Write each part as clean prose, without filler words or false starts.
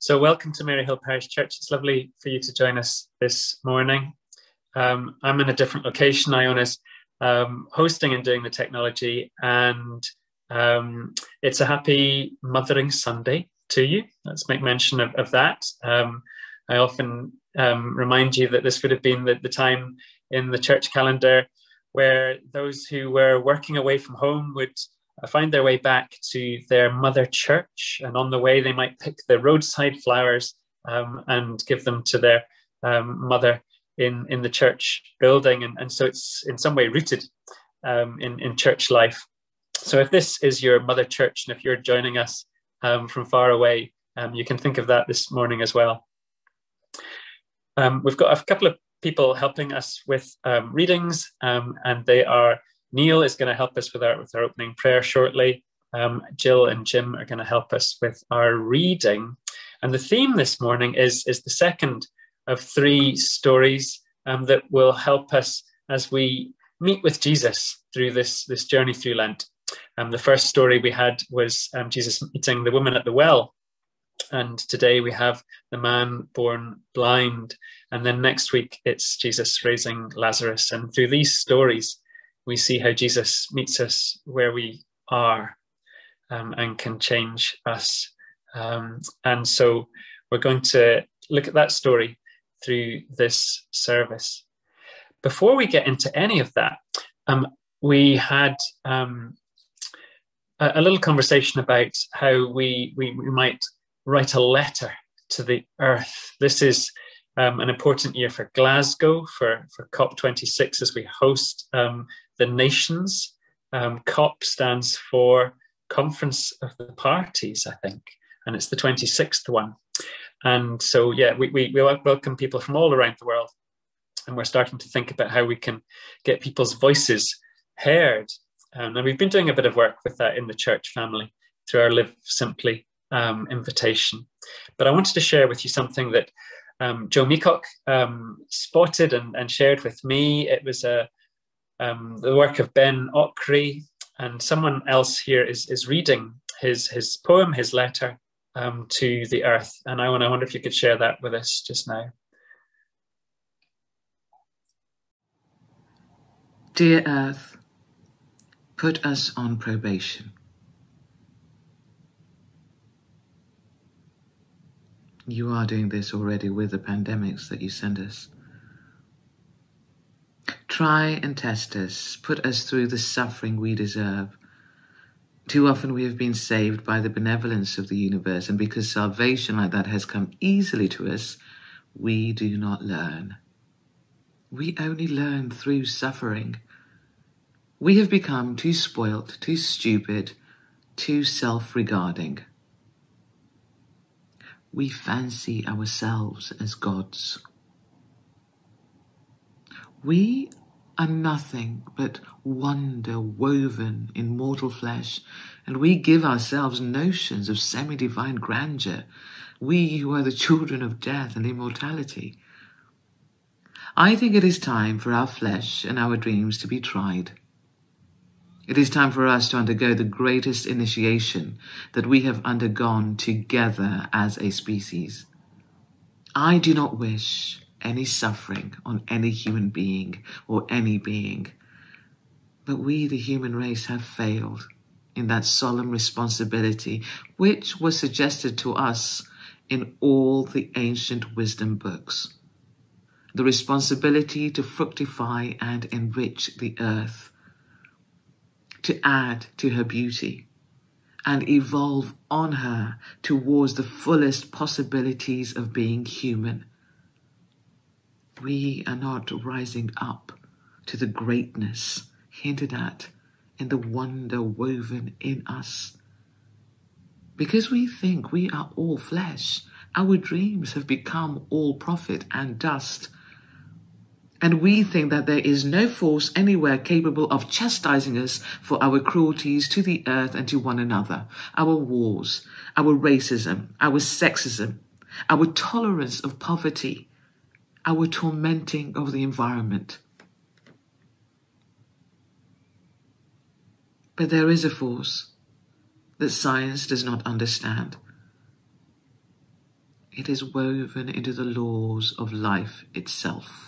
So welcome to Maryhill Parish Church. It's lovely for you to join us this morning. I'm in a different location. Iona's hosting and doing the technology, and it's a happy Mothering Sunday to you. Let's make mention of that. I often remind you that this would have been the time in the church calendar where those who were working away from home would find their way back to their mother church, and on the way they might pick the roadside flowers and give them to their mother in the church building, and so it's in some way rooted in church life. So if this is your mother church, and if you're joining us from far away, you can think of that this morning as well. We've got a couple of people helping us with readings, and they are Neil is going to help us with our opening prayer shortly. Jill and Jim are going to help us with our reading. And the theme this morning is the second of three stories that will help us as we meet with Jesus through this journey through Lent. The first story we had was Jesus meeting the woman at the well. And today we have the man born blind. And then next week it's Jesus raising Lazarus. And through these stories, we see how Jesus meets us where we are and can change us. And so we're going to look at that story through this service. Before we get into any of that, we had a little conversation about how we might write a letter to the earth. This is an important year for Glasgow, for COP26, as we host the nations. COP stands for Conference of the Parties, I think, and it's the 26th one. And so, yeah, we welcome people from all around the world, and we're starting to think about how we can get people's voices heard. And we've been doing a bit of work with that in the church family through our Live Simply invitation. But I wanted to share with you something that Joe Meacock spotted and shared with me. It was the work of Ben Ockery, and someone else here is reading his poem, his letter to the earth. And I wonder if you could share that with us just now. Dear Earth, put us on probation. You are doing this already with the pandemics that you send us. Try and test us, put us through the suffering we deserve. Too often we have been saved by the benevolence of the universe, and because salvation like that has come easily to us, we do not learn. We only learn through suffering. We have become too spoilt, too stupid, too self-regarding. We fancy ourselves as gods. We are nothing but wonder woven in mortal flesh, and we give ourselves notions of semi-divine grandeur, we who are the children of death and immortality. I think it is time for our flesh and our dreams to be tried. It is time for us to undergo the greatest initiation that we have undergone together as a species. I do not wish any suffering on any human being or any being, but we, the human race, have failed in that solemn responsibility which was suggested to us in all the ancient wisdom books. The responsibility to fructify and enrich the earth, to add to her beauty, and evolve on her towards the fullest possibilities of being human. We are not rising up to the greatness hinted at in the wonder woven in us. Because we think we are all flesh, our dreams have become all profit and dust. And we think that there is no force anywhere capable of chastising us for our cruelties to the earth and to one another, our wars, our racism, our sexism, our tolerance of poverty, our tormenting of the environment. But there is a force that science does not understand. It is woven into the laws of life itself,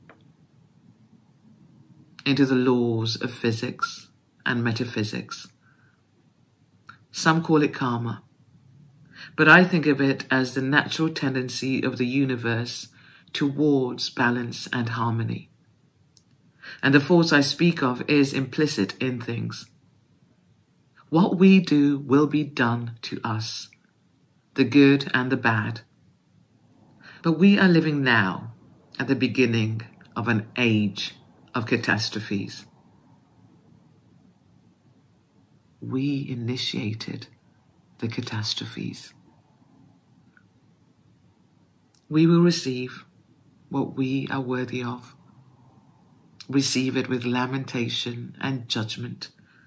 into the laws of physics and metaphysics. Some call it karma, but I think of it as the natural tendency of the universe towards balance and harmony. And the force I speak of is implicit in things. What we do will be done to us, the good and the bad. But we are living now at the beginning of an age of catastrophes. We initiated the catastrophes. We will receive what we are worthy of. Receive it with lamentation and judgment.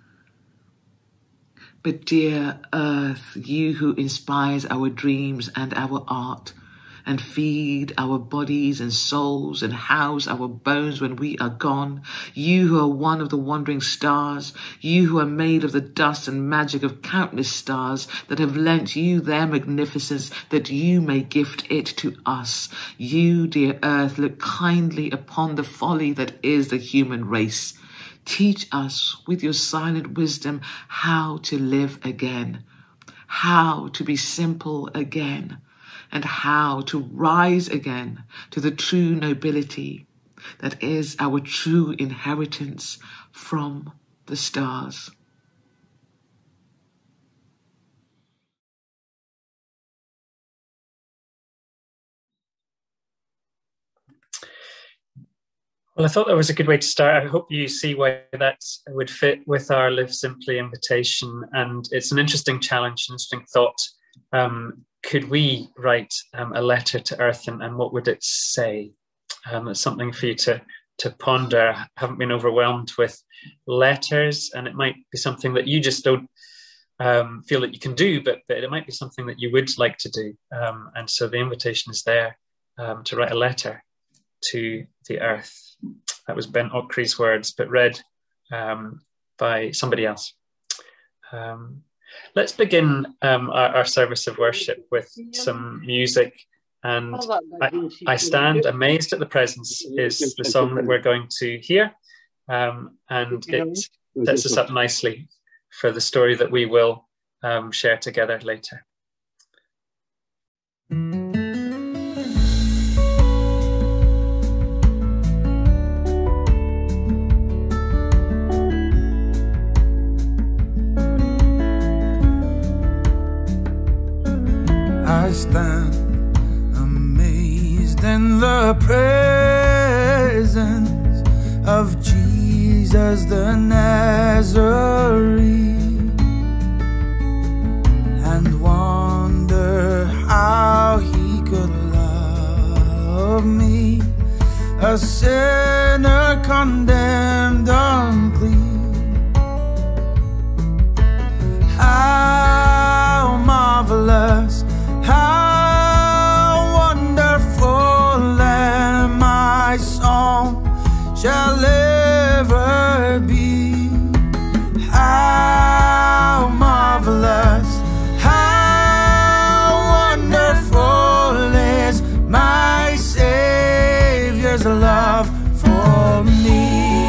But dear earth, you who inspires our dreams and our art, and feed our bodies and souls and house our bones when we are gone, you who are one of the wandering stars, you who are made of the dust and magic of countless stars that have lent you their magnificence that you may gift it to us, you, dear earth, look kindly upon the folly that is the human race. Teach us with your silent wisdom how to live again, how to be simple again, and how to rise again to the true nobility that is our true inheritance from the stars. Well, I thought that was a good way to start. I hope you see why that would fit with our Live Simply invitation. And it's an interesting challenge, an interesting thought. Could we write a letter to Earth, and what would it say? It's something for you to ponder. I haven't been overwhelmed with letters, and it might be something that you just don't feel that you can do, but it might be something that you would like to do. And so the invitation is there to write a letter to the Earth. That was Ben Ockery's words, but read by somebody else. Let's begin our service of worship with some music. And I Stand Amazed at the Presence is the song that we're going to hear. And it sets us up nicely for the story that we will share together later. I stand amazed in the presence of Jesus the Nazarene, and wonder how he could love me, a sinner condemned unclean. How marvelous, how wonderful, and my song shall ever be. How marvelous, how wonderful is my Savior's love for me.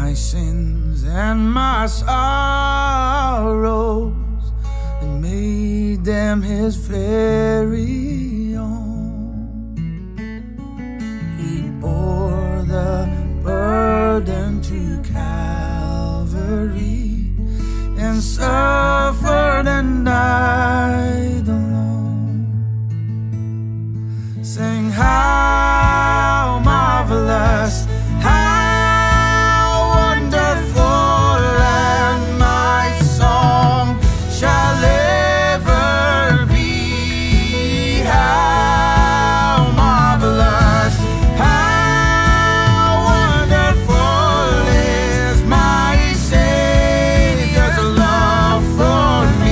my sins and my sorrows and made them his very own. He bore the burden to Calvary and suffered and died alone. Sing how marvelous, how wonderful, and my song shall ever be. How marvelous, how wonderful is my Savior's love for me.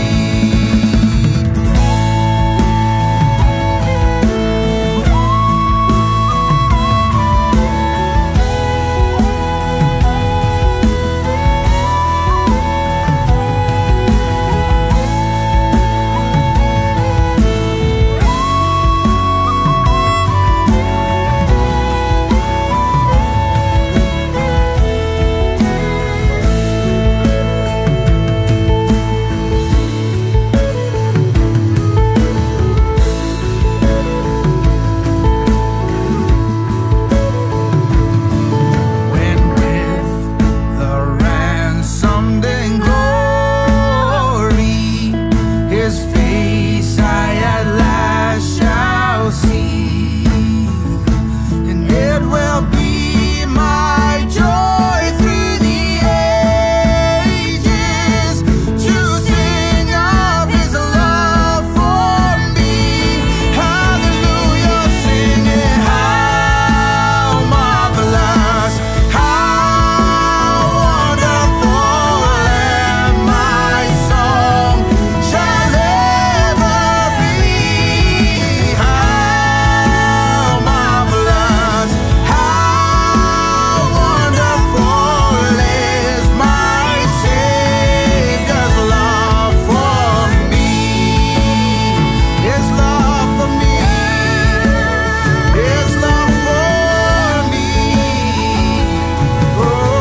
When with the ransomed in glory, his face I at last shall see, and it will be my joy through the ages to sing of his love for me. Hallelujah, sing it, how marvelous, how wonderful, and my song shall ever be. How marvelous, how wonderful is my Savior's love for me. His love for me, his love for me. Oh.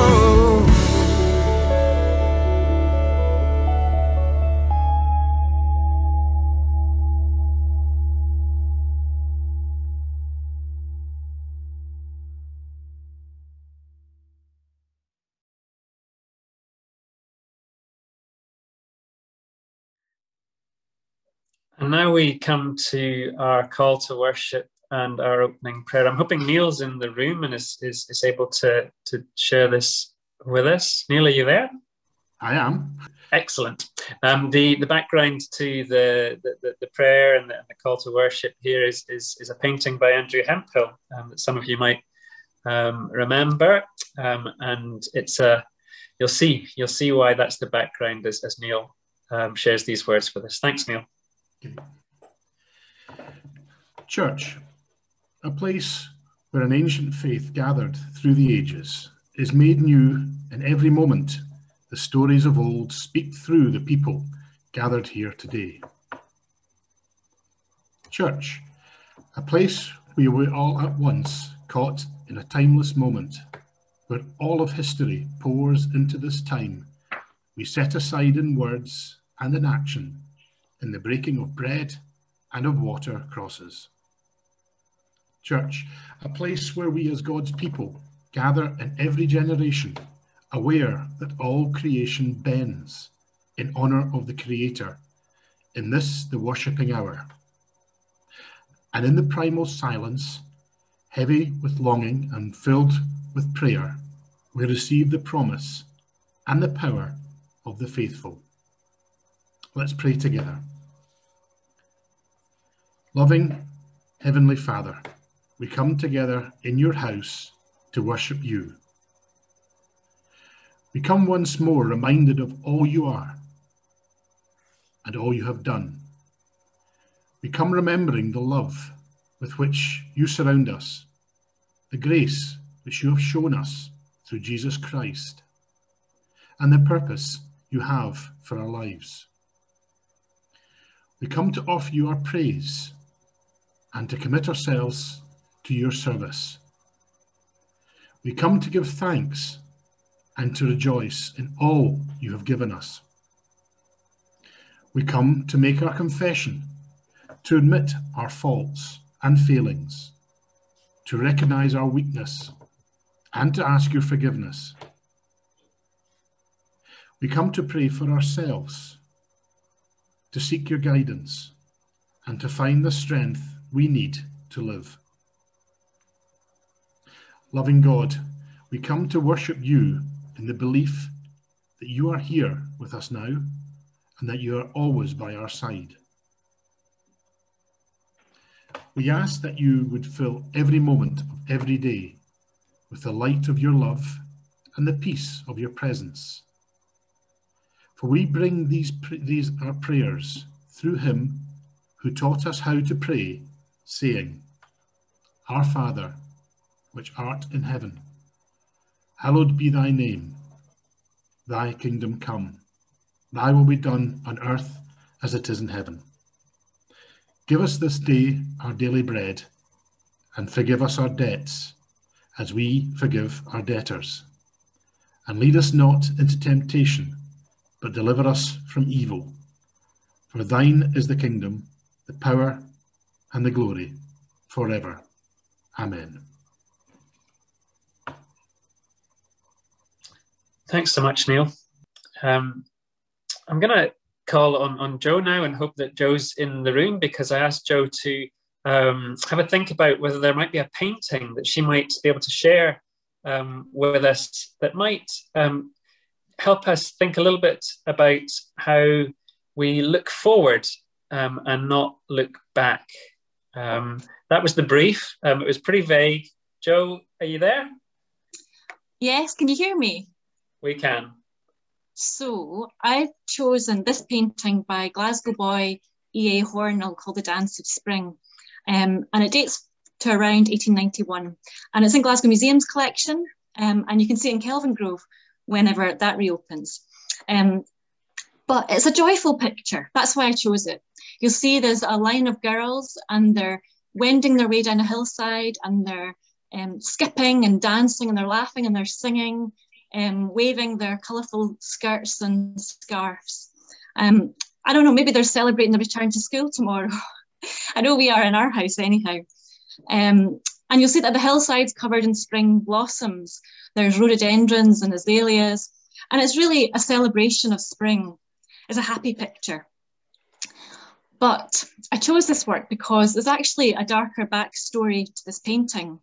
And now we come to our call to worship and our opening prayer. I'm hoping Neil's in the room and is able to share this with us. Neil, are you there? I am. Excellent. The background to the prayer and the call to worship here is a painting by Andrew Hemphill that some of you might remember, and it's you'll see why that's the background as Neil shares these words with us. Thanks, Neil. Church, a place where an ancient faith gathered through the ages, is made new in every moment. The stories of old speak through the people gathered here today. Church, a place where we're all at once caught in a timeless moment, where all of history pours into this time. We set aside in words and in action, in the breaking of bread and of water crosses. Church, a place where we as God's people gather in every generation, aware that all creation bends in honour of the Creator, in this the worshipping hour. And in the primal silence, heavy with longing and filled with prayer, we receive the promise and the power of the faithful. Let's pray together. Loving Heavenly Father, we come together in your house to worship you. We come once more reminded of all you are and all you have done. We come remembering the love with which you surround us, the grace which you have shown us through Jesus Christ, and the purpose you have for our lives. We come to offer you our praise and to commit ourselves to your service. We come to give thanks and to rejoice in all you have given us. We come to make our confession, to admit our faults and failings, to recognize our weakness, and to ask your forgiveness. We come to pray for ourselves, to seek your guidance, and to find the strength we need to live. Loving God, we come to worship you in the belief that you are here with us now and that you are always by our side. We ask that you would fill every moment of every day with the light of your love and the peace of your presence. For we bring these our prayers through him who taught us how to pray, saying, Our Father, which art in heaven, hallowed be thy name. Thy kingdom come. Thy will be done on earth as it is in heaven. Give us this day our daily bread, and forgive us our debts, as we forgive our debtors. And lead us not into temptation, but deliver us from evil. For thine is the kingdom, the power, and the glory, forever. Amen. Thanks so much, Neil. I'm going to call on Joe now and hope that Joe's in the room, because I asked Joe to have a think about whether there might be a painting that she might be able to share with us that might help us think a little bit about how we look forward and not look back. That was the brief. It was pretty vague. Joe, are you there? Yes, can you hear me? We can. So I've chosen this painting by Glasgow boy E.A. Hornell called The Dance of Spring. And it dates to around 1891. And it's in Glasgow Museum's collection. And you can see it in Kelvingrove whenever that reopens. But it's a joyful picture. That's why I chose it. You'll see there's a line of girls and they're wending their way down a hillside and they're skipping and dancing and they're laughing and they're singing, waving their colourful skirts and scarves. I don't know, maybe they're celebrating the return to school tomorrow. I know we are in our house anyhow. And you'll see that the hillside's covered in spring blossoms. There's rhododendrons and azaleas, and it's really a celebration of spring. It's a happy picture. But I chose this work because there's actually a darker backstory to this painting.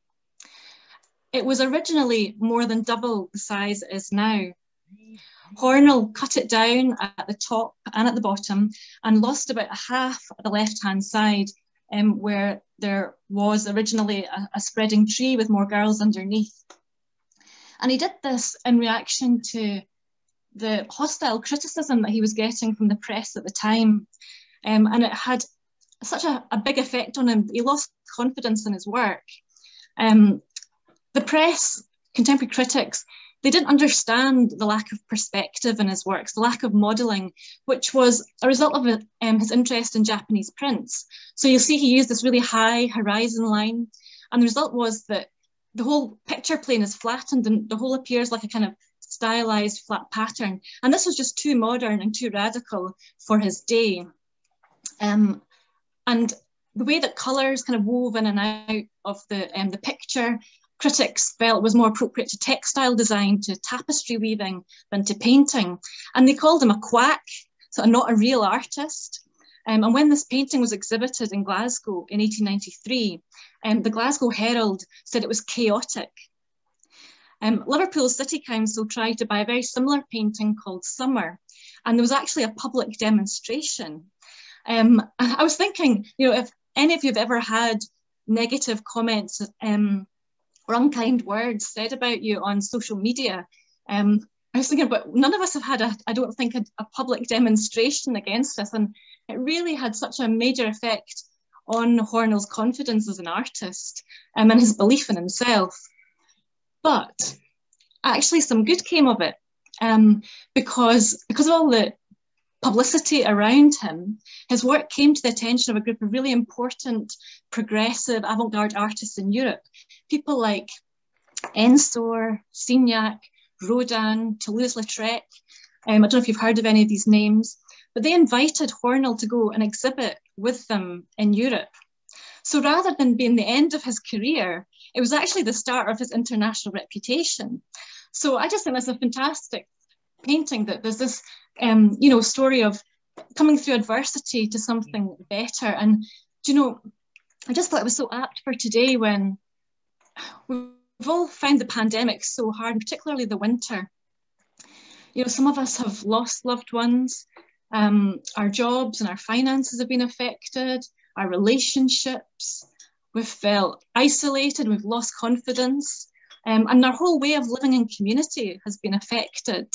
It was originally more than double the size it is now. Hornell cut it down at the top and at the bottom and lost about a half at the left-hand side, where there was originally a spreading tree with more girls underneath. And he did this in reaction to the hostile criticism that he was getting from the press at the time. And it had such a big effect on him. He lost confidence in his work. The press, contemporary critics, they didn't understand the lack of perspective in his works, the lack of modelling, which was a result of his interest in Japanese prints. So you'll see he used this really high horizon line, and the result was that the whole picture plane is flattened and the whole appears like a kind of stylized flat pattern. And this was just too modern and too radical for his day. And the way that colours kind of wove in and out of the picture, critics felt was more appropriate to textile design, to tapestry weaving than to painting. And they called him a quack, so not a real artist. And when this painting was exhibited in Glasgow in 1893, the Glasgow Herald said it was chaotic. Liverpool City Council tried to buy a very similar painting called Summer, and there was actually a public demonstration. And I was thinking, you know, if any of you have ever had negative comments or unkind words said about you on social media, I was thinking, but none of us have had, I don't think, a public demonstration against us. And it really had such a major effect on Hornell's confidence as an artist and his belief in himself. But actually some good came of it, because of all the publicity around him, his work came to the attention of a group of really important progressive avant-garde artists in Europe. People like Ensor, Signac, Rodin, Toulouse-Lautrec. I don't know if you've heard of any of these names, but they invited Hornell to go and exhibit with them in Europe. So rather than being the end of his career, it was actually the start of his international reputation. So I just think that's a fantastic painting, that there's this, story of coming through adversity to something better. And, I just thought it was so apt for today, when we've all found the pandemic so hard, particularly the winter. Some of us have lost loved ones. Our jobs and our finances have been affected, our relationships. We've felt isolated, we've lost confidence, and our whole way of living in community has been affected.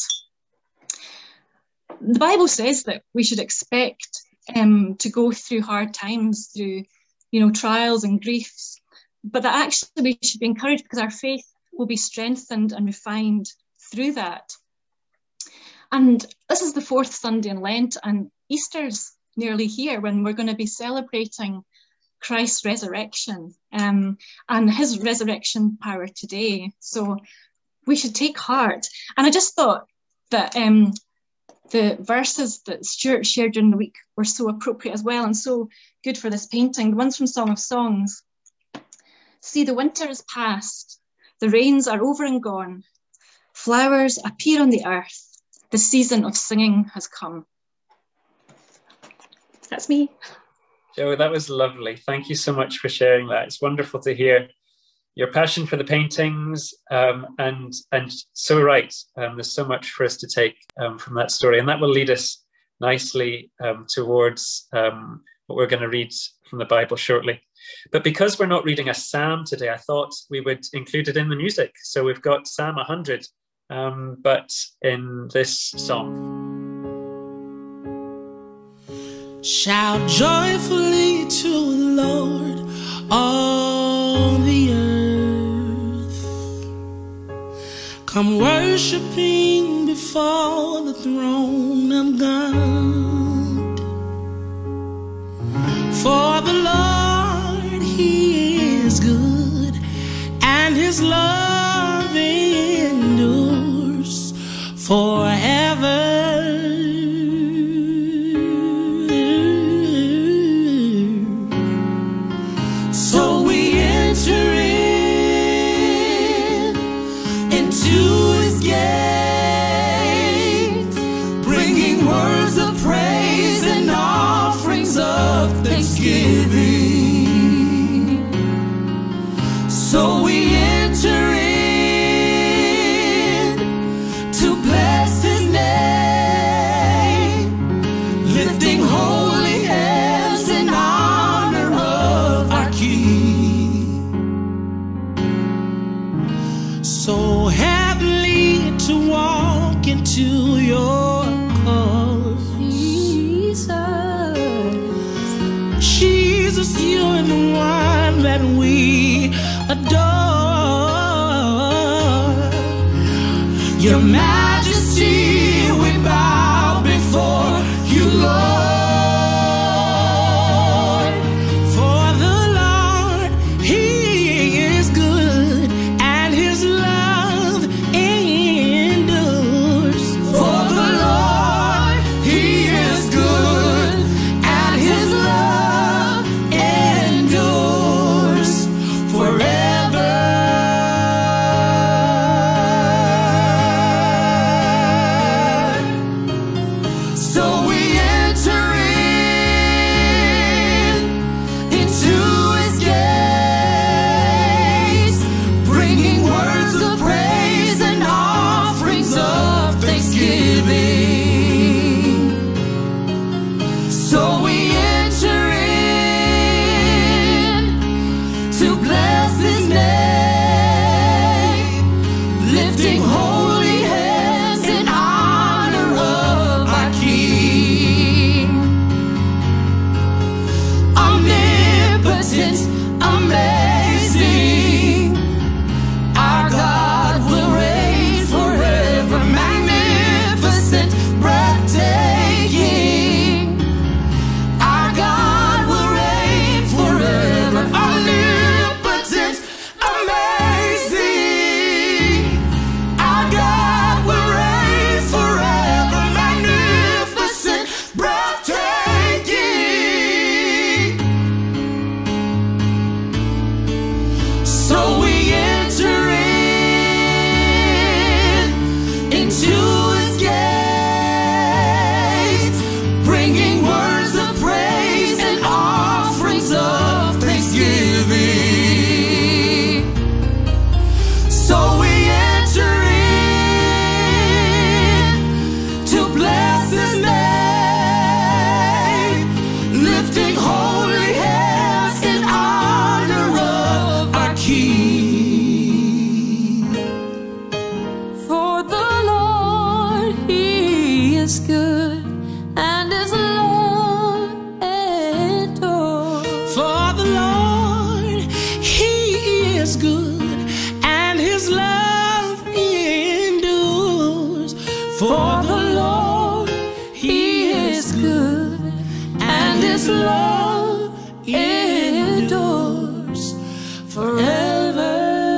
The Bible says that we should expect to go through hard times, through trials and griefs, but that actually we should be encouraged, because our faith will be strengthened and refined through that. And this is the 4th Sunday in Lent, and Easter's nearly here, when we're going to be celebrating Christ's resurrection and his resurrection power today. So we should take heart. And I just thought that the verses that Stuart shared during the week were so appropriate as well, and so good for this painting. The ones from Song of Songs. See, the winter is past, the rains are over and gone, flowers appear on the earth, the season of singing has come. That's me. Jo, that was lovely. Thank you so much for sharing that. It's wonderful to hear your passion for the paintings, and so right. There's so much for us to take from that story, and that will lead us nicely towards what we're going to read from the Bible shortly. But because we're not reading a psalm today, I thought we would include it in the music. So we've got Psalm 100, but in this song. Shout joyfully to the Lord, all the earth. Come worshiping before the throne of God. For the Lord, He is good, and His love endures forever. So we enter into His gates, bringing words of praise and offerings of thanksgiving. So we enter in to bless His name, lifting holy hands in honor of our King. So heavenly to walk into your cause, Jesus, you're the one that we adore. Your Majesty, we bow before you, Lord. For the Lord, He is good, and His love endures. For the Lord, He is good, and His love endures forever. holy hands in honor of our King. For the Lord, He is good, and His love endures. For the Lord, He is good, and His love endures. For the Lord, He is good, and His love endures forever.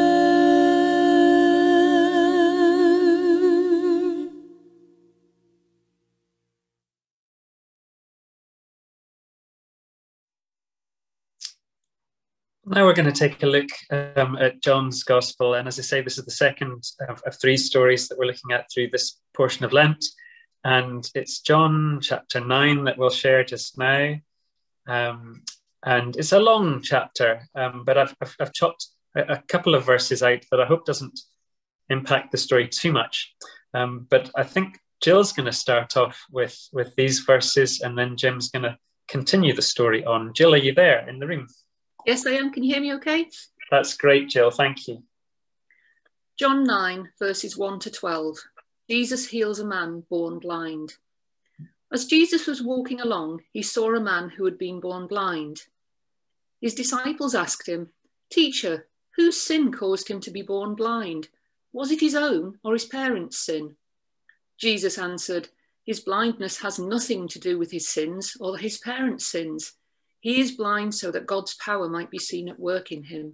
Now we're going to take a look at John's Gospel. And as I say, this is the second of three stories that we're looking at through this portion of Lent. And it's John chapter 9 that we'll share just now. And it's a long chapter, but I've chopped a couple of verses out that I hope doesn't impact the story too much. But I think Jill's going to start off with these verses, and then Jim's going to continue the story on. Jill, are you there in the room? Yes, I am. Can you hear me okay? That's great, Jill. Thank you. John 9, verses 1 to 12. Jesus heals a man born blind. As Jesus was walking along, he saw a man who had been born blind. His disciples asked him, "Teacher, whose sin caused him to be born blind? Was it his own or his parents' sin?" Jesus answered, "His blindness has nothing to do with his sins or his parents' sins. He is blind so that God's power might be seen at work in him.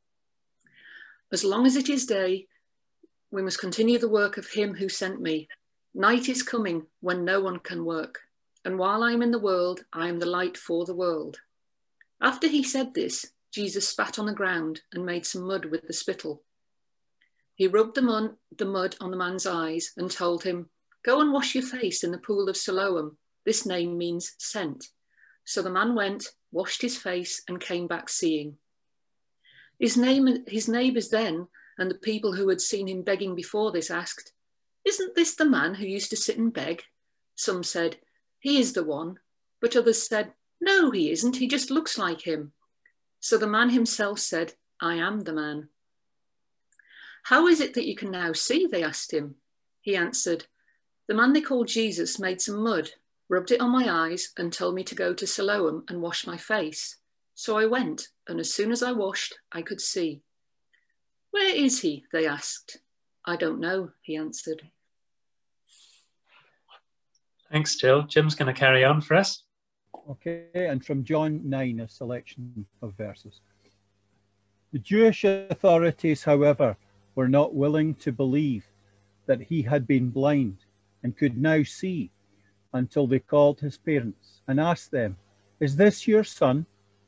As long as it is day, we must continue the work of him who sent me. Night is coming when no one can work. And while I am in the world, I am the light for the world." After he said this, Jesus spat on the ground and made some mud with the spittle. He rubbed the mud on the man's eyes and told him, "Go and wash your face in the pool of Siloam." This name means sent. So the man went, washed his face, and came back seeing. His neighbours then, and the people who had seen him begging before this, asked, "Isn't this the man who used to sit and beg?" Some said, "He is the one," but others said, "No, he isn't, he just looks like him." So the man himself said, "I am the man." "How is it that you can now see?" they asked him. He answered, "The man they called Jesus made some mud, rubbed it on my eyes, and told me to go to Siloam and wash my face. So I went, and as soon as I washed, I could see." "Where is he?" they asked. "I don't know," he answered. Thanks, Jill. Jim's going to carry on for us. Okay, and from John 9, a selection of verses. The Jewish authorities, however, were not willing to believe that he had been blind and could now see, until they called his parents and asked them, "Is this your son?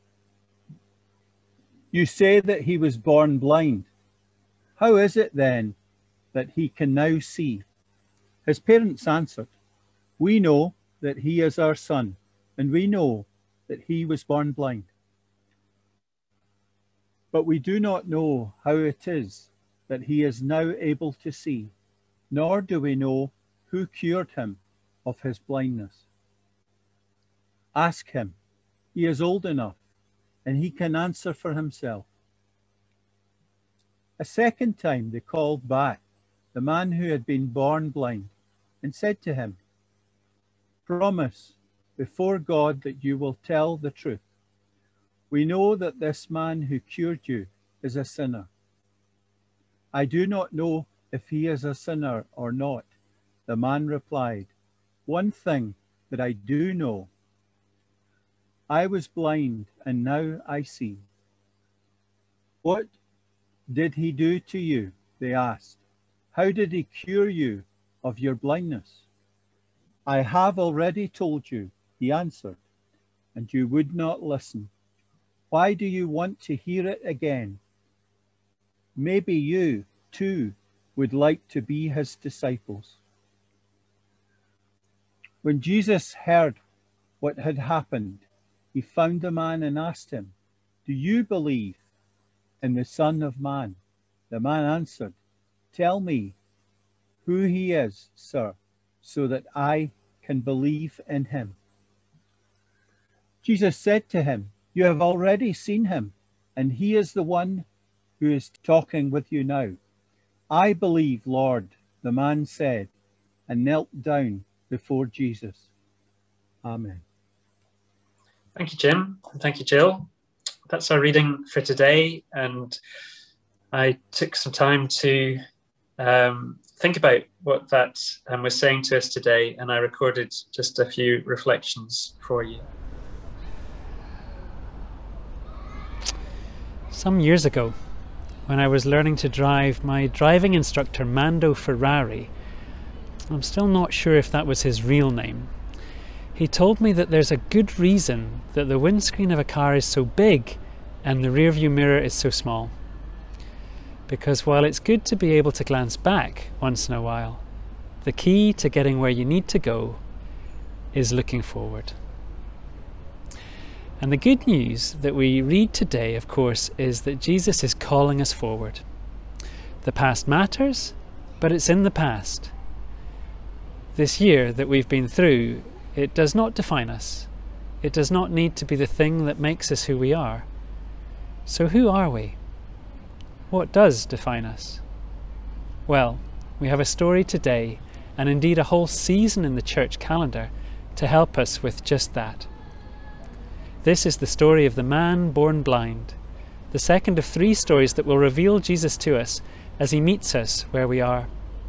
You say that he was born blind. How is it then that he can now see?" His parents answered, "We know that he is our son, and we know that he was born blind. But we do not know how it is that he is now able to see, nor do we know who cured him of his blindness. Ask him. He is old enough, and he can answer for himself." A second time they called back the man who had been born blind and said to him, "Promise before God that you will tell the truth. We know that this man who cured you is a sinner." "I do not know if he is a sinner or not," the man replied. "One thing that I do know. I was blind and now I see." "What did he do to you?" they asked. "How did he cure you of your blindness?" "I have already told you," he answered, "and you would not listen. Why do you want to hear it again? Maybe you, too, would like to be his disciples." When Jesus heard what had happened, he found the man and asked him, "Do you believe in the Son of Man?" The man answered, "Tell me who he is, sir, so that I can believe in him." Jesus said to him, "You have already seen him, and he is the one who is talking with you now." "I believe, Lord," the man said, and knelt down before Jesus. Amen. Thank you, Jim, and thank you, Jill. That's our reading for today, and I took some time to think about what that was saying to us today, and I recorded just a few reflections for you. Some years ago, when I was learning to drive, my driving instructor, Mando Ferrari, I'm still not sure if that was his real name, he told me that there's a good reason that the windscreen of a car is so big and the rearview mirror is so small. Because while it's good to be able to glance back once in a while, the key to getting where you need to go is looking forward. And the good news that we read today, of course, is that Jesus is calling us forward. The past matters, but it's in the past. This year that we've been through, it does not define us. It does not need to be the thing that makes us who we are. So who are we? What does define us? Well, we have a story today, and indeed a whole season in the church calendar, to help us with just that. This is the story of the man born blind, the second of 3 stories that will reveal Jesus to us as he meets us where we are.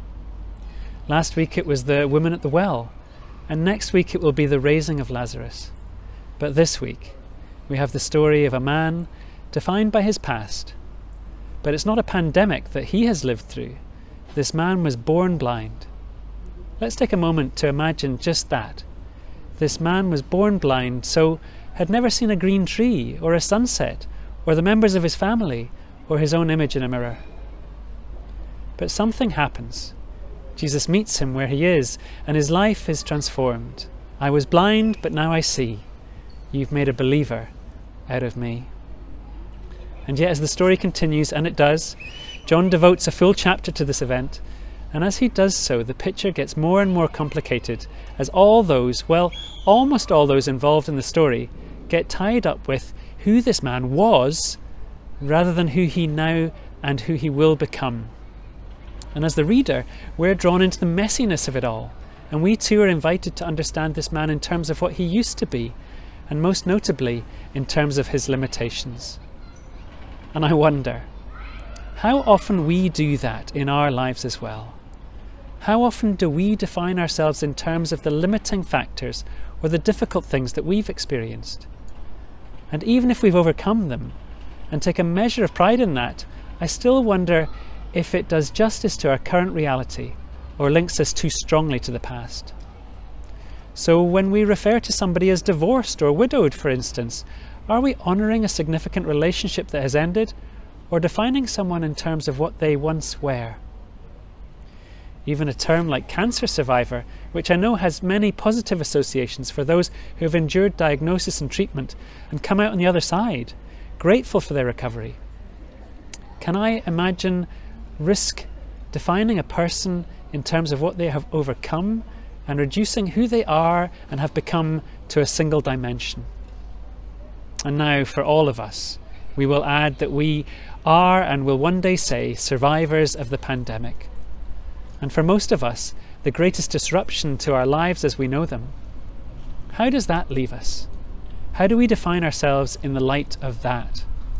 Last week it was the woman at the well, and next week it will be the raising of Lazarus. But this week we have the story of a man defined by his past. But it's not a pandemic that he has lived through. This man was born blind. Let's take a moment to imagine just that. This man was born blind, so had never seen a green tree or a sunset or the members of his family or his own image in a mirror. But something happens. Jesus meets him where he is, and his life is transformed. "I was blind, but now I see. You've made a believer out of me." And yet as the story continues, and it does, John devotes a full chapter to this event, and as he does so, the picture gets more and more complicated as all those, well, almost all those involved in the story get tied up with who this man was rather than who he now and who he will become. And as the reader, we're drawn into the messiness of it all, and we too are invited to understand this man in terms of what he used to be, and most notably in terms of his limitations. And I wonder, how often we do that in our lives as well? How often do we define ourselves in terms of the limiting factors or the difficult things that we've experienced? And even if we've overcome them and take a measure of pride in that, I still wonder if it does justice to our current reality or links us too strongly to the past. So when we refer to somebody as divorced or widowed, for instance, are we honouring a significant relationship that has ended, or defining someone in terms of what they once were? Even a term like cancer survivor, which I know has many positive associations for those who have endured diagnosis and treatment and come out on the other side, grateful for their recovery. Can I imagine risk defining a person in terms of what they have overcome and reducing who they are and have become to a single dimension? And now for all of us, we will add that we are and will one day say survivors of the pandemic. And for most of us, the greatest disruption to our lives as we know them. How does that leave us? How do we define ourselves in the light of that?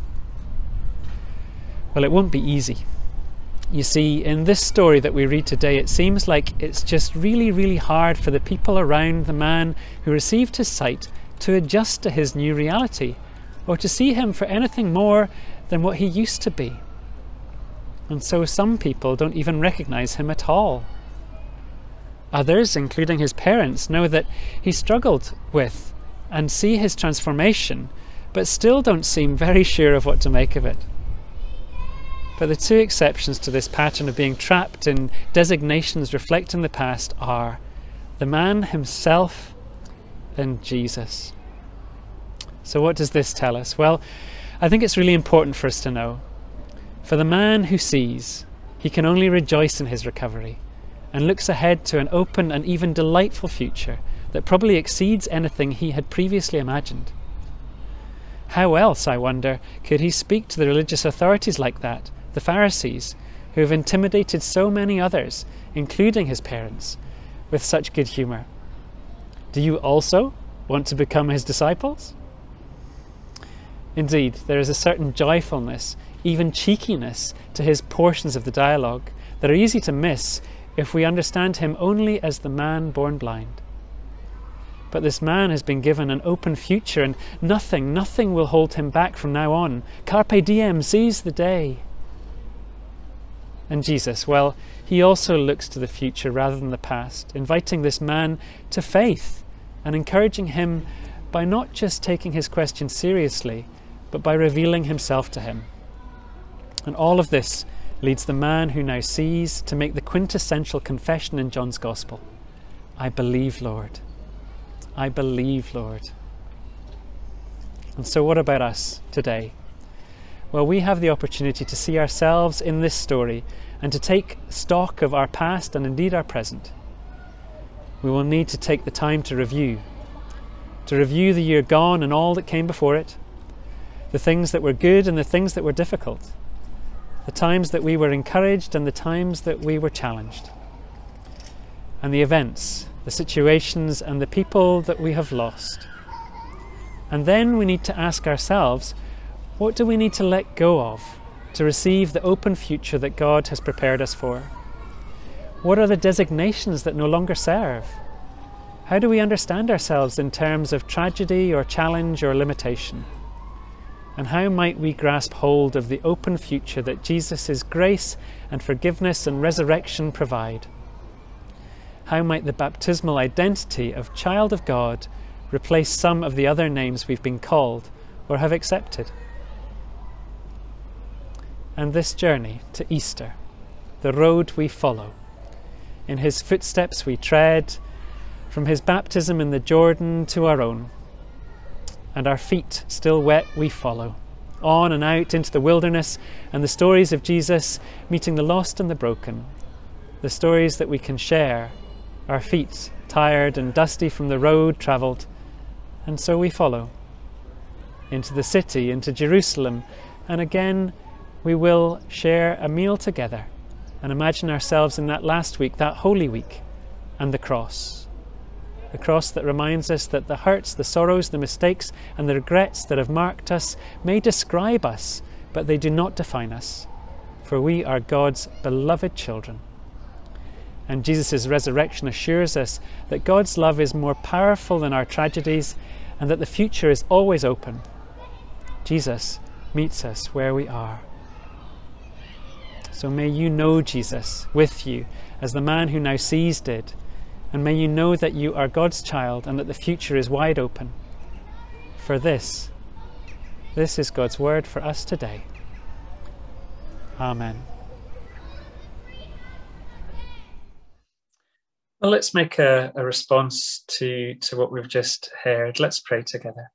Well, it won't be easy. You see, in this story that we read today, it seems like it's just really, really hard for the people around the man who received his sight to adjust to his new reality, or to see him for anything more than what he used to be. And so some people don't even recognize him at all. Others, including his parents, know that he struggled with and see his transformation, but still don't seem very sure of what to make of it. But the 2 exceptions to this pattern of being trapped in designations reflecting the past are the man himself and Jesus. So what does this tell us? Well, I think it's really important for us to know. For the man who sees, he can only rejoice in his recovery and looks ahead to an open and even delightful future that probably exceeds anything he had previously imagined. How else, I wonder, could he speak to the religious authorities like that, the Pharisees, who have intimidated so many others, including his parents, with such good humour? Do you also want to become his disciples? Indeed, there is a certain joyfulness, even cheekiness, to his portions of the dialogue that are easy to miss if we understand him only as the man born blind. But this man has been given an open future, and nothing will hold him back from now on. Carpe diem, seize the day. And Jesus, well, he also looks to the future rather than the past, inviting this man to faith and encouraging him by not just taking his question seriously, but by revealing himself to him. And all of this leads the man who now sees to make the quintessential confession in John's Gospel. I believe, Lord. I believe, Lord. And so what about us today? Well, we have the opportunity to see ourselves in this story and to take stock of our past and indeed our present. We will need to take the time to review the year gone and all that came before it, the things that were good and the things that were difficult, the times that we were encouraged and the times that we were challenged, and the events, the situations and the people that we have lost. And then we need to ask ourselves, what do we need to let go of to receive the open future that God has prepared us for? What are the designations that no longer serve? How do we understand ourselves in terms of tragedy or challenge or limitation? And how might we grasp hold of the open future that Jesus' grace and forgiveness and resurrection provide? How might the baptismal identity of child of God replace some of the other names we've been called or have accepted? And this journey to Easter, the road we follow, in his footsteps we tread, from his baptism in the Jordan to our own, and our feet still wet we follow, on and out into the wilderness and the stories of Jesus meeting the lost and the broken, the stories that we can share, our feet tired and dusty from the road travelled, and so we follow into the city, into Jerusalem, and again we will share a meal together and imagine ourselves in that last week, that Holy Week, and the cross that reminds us that the hurts, the sorrows, the mistakes and the regrets that have marked us may describe us, but they do not define us, for we are God's beloved children. And Jesus' resurrection assures us that God's love is more powerful than our tragedies and that the future is always open. Jesus meets us where we are. So may you know Jesus with you as the man who now sees did, and may you know that you are God's child and that the future is wide open. For this is God's word for us today. Amen. Well, let's make a response to what we've just heard. Let's pray together.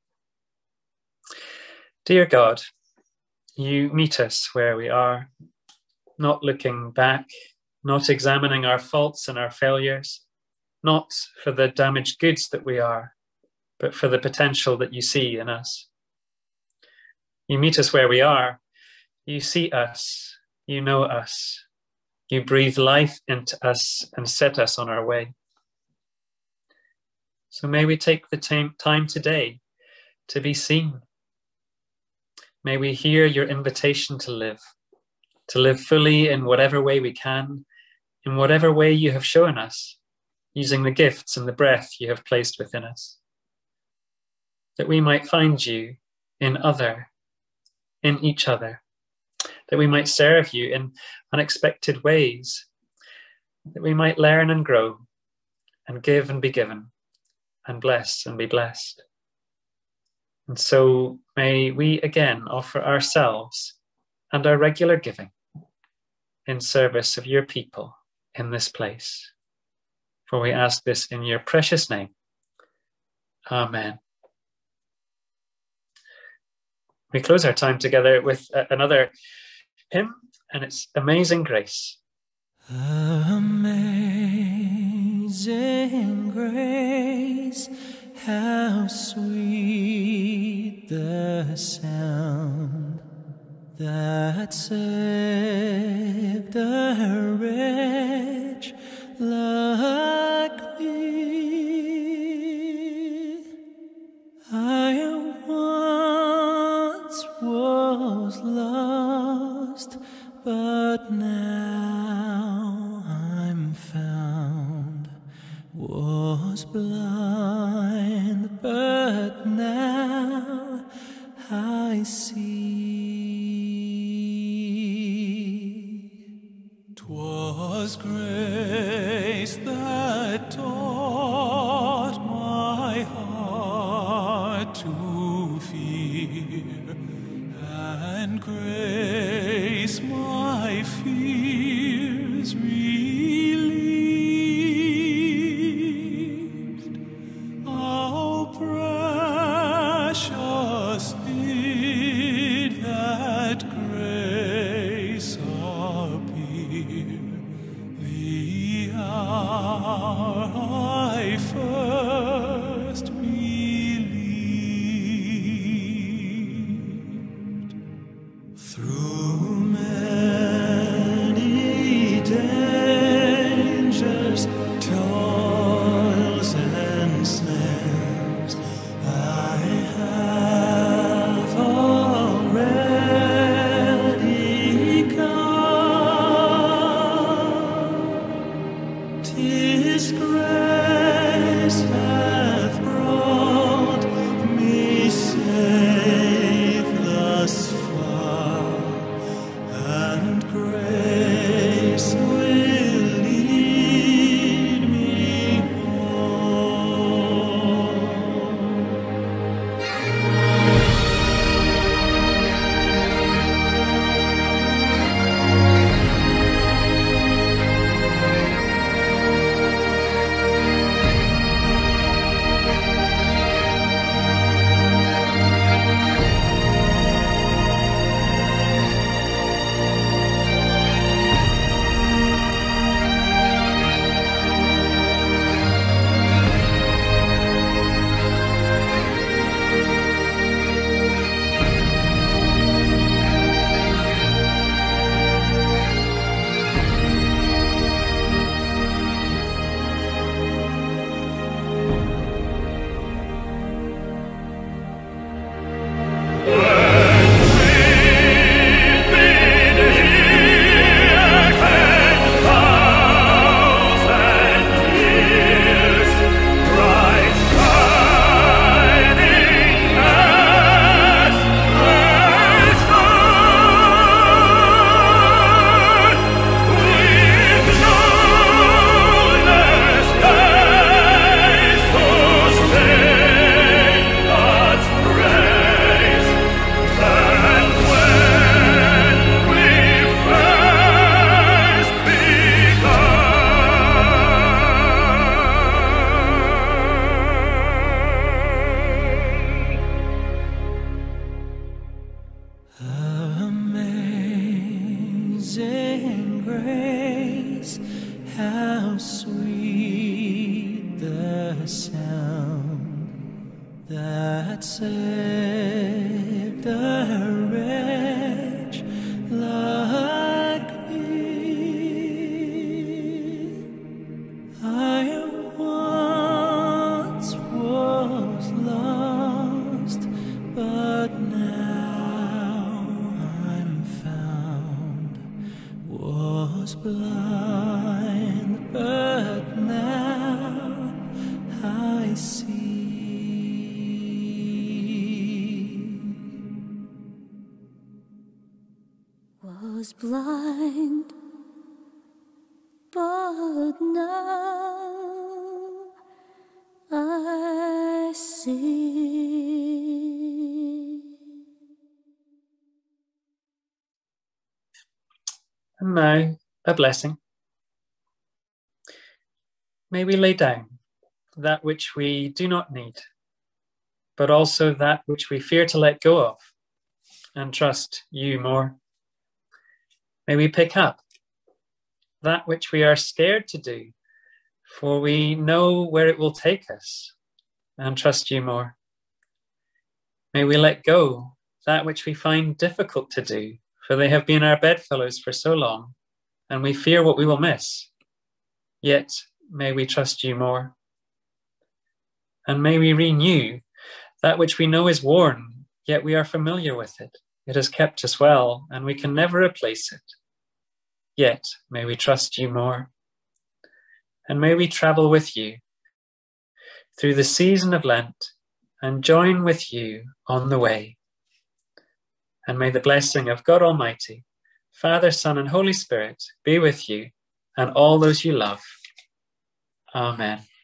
Dear God, you meet us where we are, not looking back, not examining our faults and our failures, not for the damaged goods that we are, but for the potential that you see in us. You meet us where we are. You see us. You know us. You breathe life into us and set us on our way. So may we take the time today to be seen. May we hear your invitation to live fully in whatever way we can, in whatever way you have shown us, using the gifts and the breath you have placed within us, that we might find you in each other, that we might serve you in unexpected ways, that we might learn and grow, and give and be given, and bless and be blessed. And so may we again offer ourselves and our regular giving in service of your people in this place. For we ask this in your precious name. Amen. We close our time together with another hymn, and it's Amazing Grace. Amazing grace, how sweet the sound that saved a wretch like me. I once was lost, but now I'm found. Was blind, but now I see. 'Twas grace that taught my heart to fear, and grace my fears relieved. How precious did that grace appear the hour I first believed. Through many dangers, toils and snares, I have already come. 'Tis grace hath brought me safe thus far, and grace will lead me home. Amazing grace, how sweet the sound that saved a wretch like me. I once was lost, but now I'm found. Was blind, but now I see. Was blind, but now I see. And now, a blessing. May we lay down that which we do not need, but also that which we fear to let go of, and trust you more. May we pick up that which we are scared to do, for we know where it will take us, and trust you more. May we let go that which we find difficult to do, for they have been our bedfellows for so long, and we fear what we will miss. Yet may we trust you more. And may we renew that which we know is worn, yet we are familiar with it. It has kept us well, and we can never replace it. Yet may we trust you more. And may we travel with you through the season of Lent and join with you on the way. And may the blessing of God Almighty, Father, Son, and Holy Spirit be with you and all those you love. Amen.